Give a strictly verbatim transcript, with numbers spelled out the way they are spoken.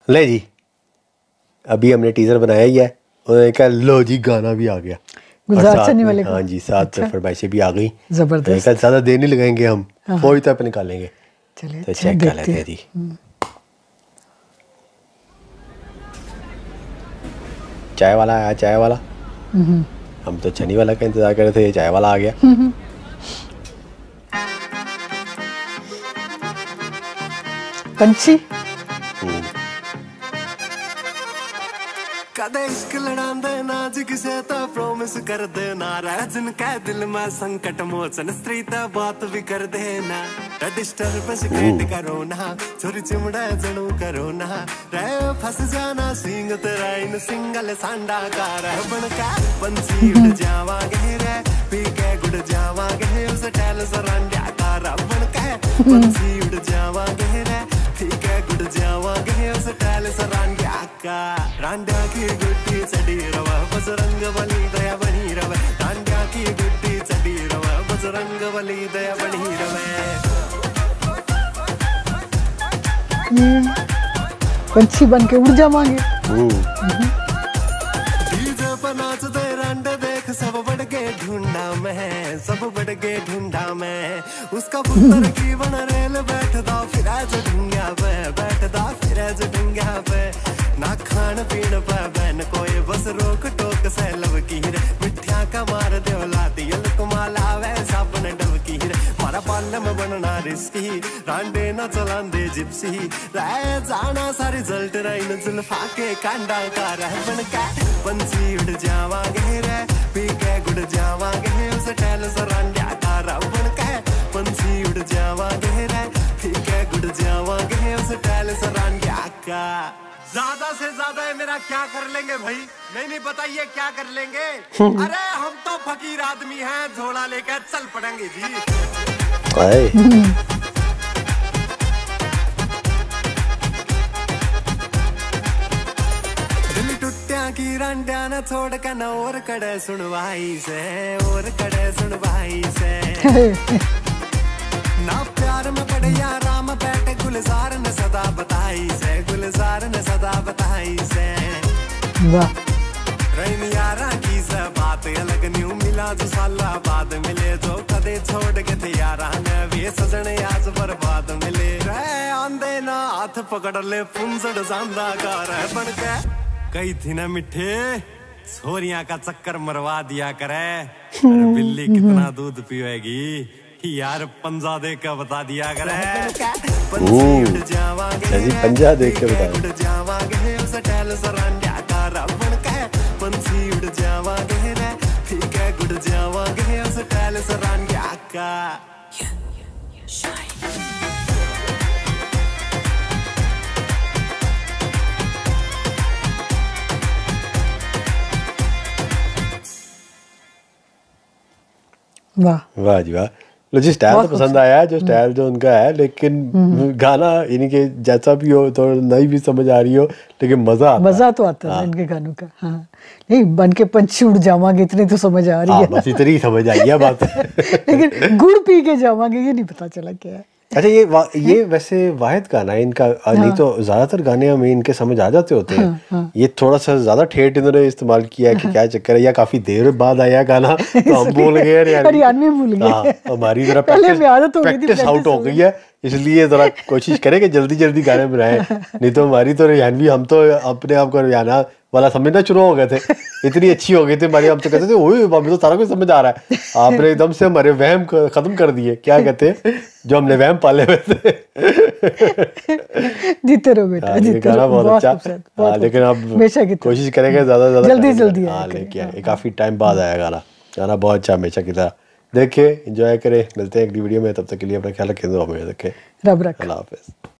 ले जी, अभी हमने टीजर बनाया ही है, उन्होंने कहा लो जी गाना भी आ गया गुलजार चन्नी वाले। हाँ जी, साथ अच्छा। फरमाइशें भी आ गई। जबरदस्त। कल ज्यादा देर नहीं लगाएंगे हम, हाँ। फौरी तक निकालेंगे। चलिए तो चेक कर लेते हैं जी। चाय वाला आया, चाय वाला। हम तो चनी वाला का इंतजार कर रहे थे, चाय वाला आ गया। पंछी कदे इश्क लड़ांदे ना जी किसे तो प्रॉमिस कर देना, राजन का दिल में संकट मोचन स्त्री ता बात भी कर देना, डिस्टर्बेंस क्रिएट करो ना, चोरी चिमड़ा जणू करो ना, रे फंस जाना सिंग तेरा इन सिंगल सांडा का रह बनका पंछी उड़ जावांगे रे, पी के गुड़ जावांगे उस टैल सरांड्या का रह बनका पंछी उड़ जावांगे रे, पी के गुड़ जावांगे उस टैल सरांड्या का रांड्या की गुड्डी चढ़ी रवा बजरंग बली दया बनी रवे, रांड्या की गुड्डी चढ़ी रवा बजरंग बली दया बनी रवे। पंछी बन के उड़ जावांगे। डीजे पर नाच दे रांडे देख सब बढ़ के ढूंढा मैं, सब बढ़ के ढूंढा मैं, उसका पुत्र की बन रेल बैठदा फिर आज ढूंढा पे, बैठदा फिर आज ढूंढा पे, ना खान पीन पे बहन कोई बस रोक टोक से लब की रे, मिठ्या का मार दे लाती यल कमाला वैसा बन डब की रे, मारा पाल में बनना रिस्की रांडे ना चलांदे जिप्सी, रह जाना सारी जल्ट रही जुल्फा के कांडा का रह बन का पंछी उड़ जावांगे रे, पी के गुड़ जावांगे उस टैल सरांड्या का रह बन का पंछी उड़ जावांगे रे, पी के गुड़ जावांगे उस टैल सरांड्या का। ज्यादा से ज्यादा मेरा क्या कर लेंगे भाई, नहीं नहीं बताइए क्या कर लेंगे। अरे हम तो फकीर आदमी हैं, झोला लेकर चल पड़ेंगे जी। दिल टुट्टिया की रांड्या न छोड़ के न और कड़े सुनवाई से, और कड़े सुनवाई से ना प्यार में पड़े या राम बैठे गुलजार ने सदा बताई से, गुलजार ने सदा बताई से। वाह रैन यारा की से बात अलग न्यू मिला जो साला बाद मिले, जो कदे छोड़ के थे यारा ने वे सजने आज बर्बाद मिले, रे आंदे ना हाथ पकड़ ले पुंजड़ जांदा का रह बन के, कई थी ना मिठे छोरियां का चक्कर मरवा दिया करे, बिल्ली कितना दूध पिएगी यार पंजा देख के बता दिया करे, पंछी उड़ जावांगे जी पंजा देख के बता उड़ जावांगे उस टैल सरांड्या का रबन के, पंछी उड़ जावांगे रे, ठीक है गुड़ जावांगे उस टैल सरांड्या का। वाह वाह जी वाह। लो जी स्टाइल तो पसंद आया है, जो स्टाइल जो उनका है, लेकिन गाना यानी कि जैसा भी हो तो नहीं भी समझ आ रही हो, लेकिन मजा आता मजा तो आता है इनके गानों का। हाँ नहीं बन के पंछी उड़ जावांगे इतनी तो समझ आ रही है, बस इतनी समझ आई है बात। लेकिन गुड़ पी के जावांगे ये नहीं पता चला क्या है। अच्छा ये वा, ये वैसे वाहिद गाना है इनका। हाँ। नहीं तो ज्यादातर गाने हमें इनके समझ आ जाते होते हैं। हाँ, हाँ। ये थोड़ा सा ज्यादा ठेठ इन्होंने इस्तेमाल किया है कि क्या चक्कर है, या काफी देर बाद आया गाना तो हम भूल गए, हरियाणवी भूल गए। हमारी जरा प्रैक्टिस आउट हो गई है, इसलिए जरा कोशिश करें कि जल्दी जल्दी गाने बनाएं, नहीं तो हमारी तो हरियाणवी, हम तो अपने आप को हरियाणा वाला समझना शुरू हो गए थे, इतनी अच्छी हो गई थी हमारी, हम तो कहते थे ओए हमें तो सारा कुछ समझ आ रहा है, आपने एकदम से हमारे वहम खत्म कर दिए, क्या कहते हैं जो हमने वहम पाले हुए थे। जीते रहो बेटा, जीते गाना बहुत अच्छा, लेकिन आप कोशिश करेंगे ज्यादा ज्यादा जल्दी जल्दी लेके, काफी टाइम बाद आया गाना, गाना बहुत अच्छा हमेशा की तरह। देखे एंजॉय करें, मिलते हैं अगली वीडियो में, तब तक के लिए अपना ख्याल रखें, दुआ में रखें, रब रख, अल्लाह हाफिज़।